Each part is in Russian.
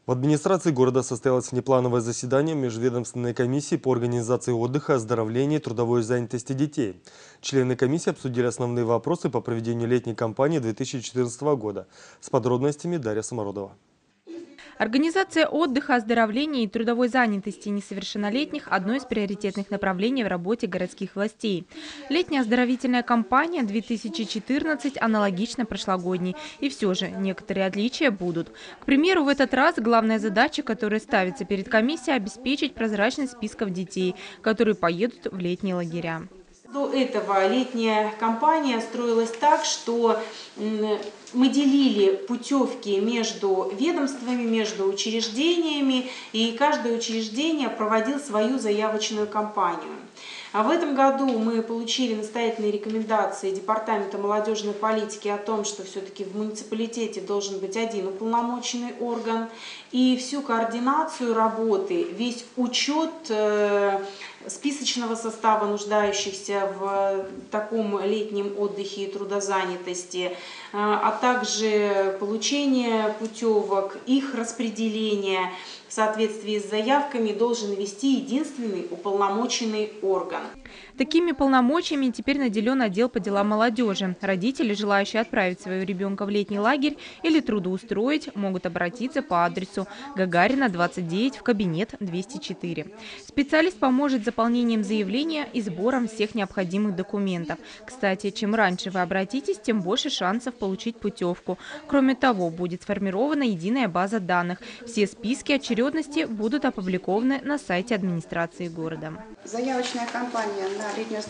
В администрации города состоялось внеплановое заседание Межведомственной комиссии по организации отдыха, оздоровлению и трудовой занятости детей. Члены комиссии обсудили основные вопросы по проведению летней кампании 2014 года. С подробностями Дарья Самородова. Организация отдыха, оздоровления и трудовой занятости несовершеннолетних – одно из приоритетных направлений в работе городских властей. Летняя оздоровительная кампания 2014 аналогична прошлогодней. И все же некоторые отличия будут. К примеру, в этот раз главная задача, которая ставится перед комиссией – обеспечить прозрачность списков детей, которые поедут в летние лагеря. До этого летняя кампания строилась так, что мы делили путевки между ведомствами, между учреждениями, и каждое учреждение проводило свою заявочную кампанию. А в этом году мы получили настоятельные рекомендации Департамента молодежной политики о том, что все-таки в муниципалитете должен быть один уполномоченный орган, и всю координацию работы, весь учет списочного состава нуждающихся в таком летнем отдыхе и трудозанятости, а также получение путевок, их распределение в соответствии с заявками должен вести единственный уполномоченный орган. Такими полномочиями теперь наделен отдел по делам молодежи. Родители, желающие отправить своего ребенка в летний лагерь или трудоустроить, могут обратиться по адресу Гагарина, 29, в кабинет 204. Специалист поможет с заполнением заявления и сбором всех необходимых документов. Кстати, чем раньше вы обратитесь, тем больше шансов получить путевку. Кроме того, будет сформирована единая база данных. Все списки очередности будут опубликованы на сайте администрации города. Заявочная кампания на летний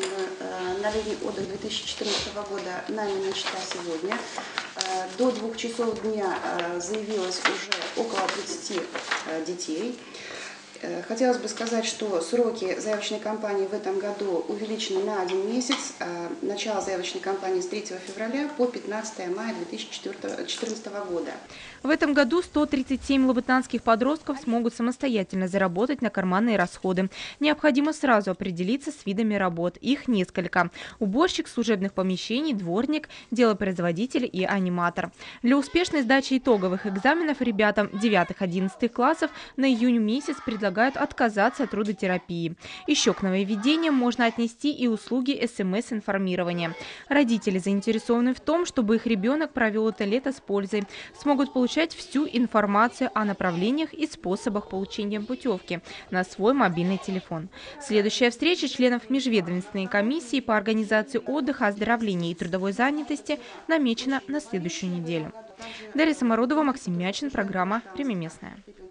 отдых 2014 года нами начата сегодня. До 2 часов дня заявилось уже около 30 детей. Хотелось бы сказать, что сроки заявочной кампании в этом году увеличены на 1 месяц. Начало заявочной кампании с 3 февраля по 15 мая 2014 года. В этом году 137 лабытнанских подростков смогут самостоятельно заработать на карманные расходы. Необходимо сразу определиться с видами работ. Их несколько. Уборщик служебных помещений, дворник, делопроизводитель и аниматор. Для успешной сдачи итоговых экзаменов ребятам 9-11 классов на июнь месяц предлагают отказаться от трудотерапии. Еще к нововведениям можно отнести и услуги СМС-информирования. Родители заинтересованы в том, чтобы их ребенок провел это лето с пользой. Смогут получать всю информацию о направлениях и способах получения путевки на свой мобильный телефон. Следующая встреча членов Межведомственной комиссии по организации отдыха, оздоровления и трудовой занятости намечена на следующую неделю. Дарья Самородова, Максим Мячин, программа «Время местное».